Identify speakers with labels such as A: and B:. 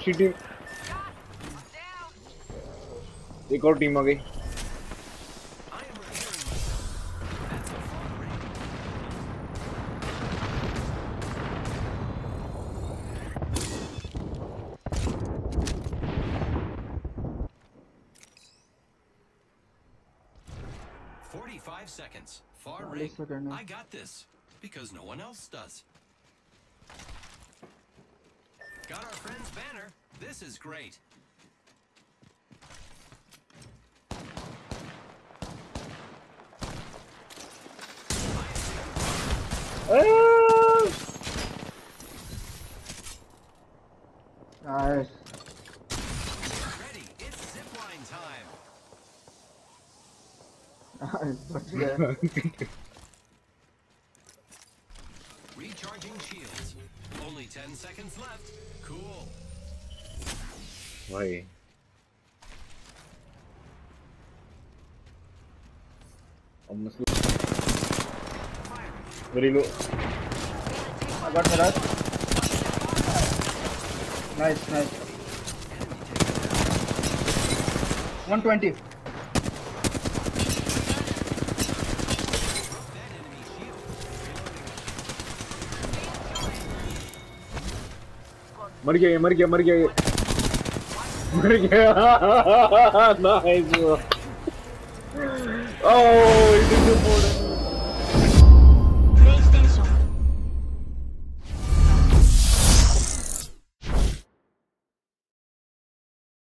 A: दूसरी टीम एक और टीम आ गई
B: 45 seconds. Far ring. I got this because no one else does. Got our friend's banner. This is great.
C: Nice.
B: Ready. It's zipline time. Recharging shields. Only 10 seconds left. Cool.
A: भाई very low.
C: I got Mirage. Nice. 120.
A: मर गया nice bro. Oh he did the